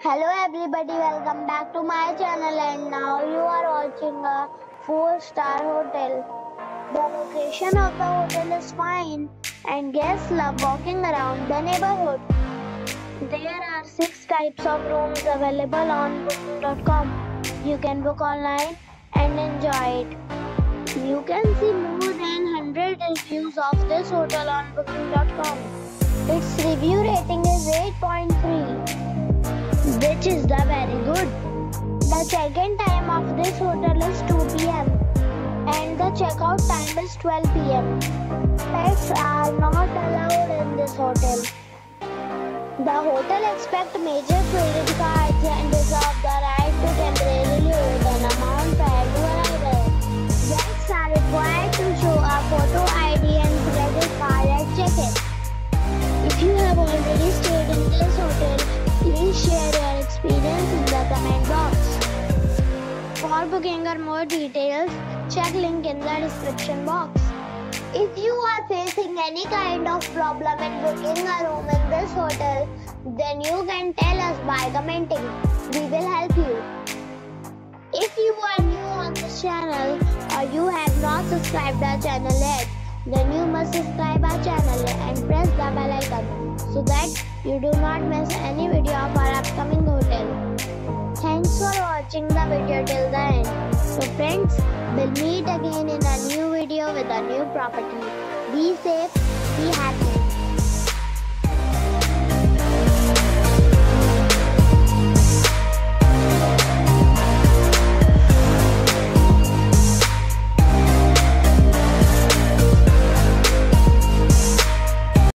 Hello everybody, welcome back to my channel, and now you are watching a 4-star hotel. The location of the hotel is fine and guests love walking around the neighborhood. There are 6 types of rooms available on booking.com. You can book online and enjoy it. You can see more than 100 reviews of this hotel on booking.com. Its review rating is 8.3. which is the very good. The check-in time of this hotel is 2 p.m. and the checkout time is 12 p.m. Pets are not allowed in this hotel. The hotel accepts major credit cards and reserves the right to temporarily hold an amount prior to arrival. Guests are required to show a photo ID and credit card at check-in. If you have already stayed in this hotel, please share your experience in the comment box. For booking or more details, check link in the description box. If you are facing any kind of problem in booking a room in this hotel, then you can tell us by commenting. We will help you. If you are new on this channel or you have not subscribed our channel yet, then you must subscribe our channel and press the bell icon so that you do not miss any video of our upcoming hotel. Thanks for watching the video till the end. So friends, we'll meet again in a new video with a new property. Be safe, be happy.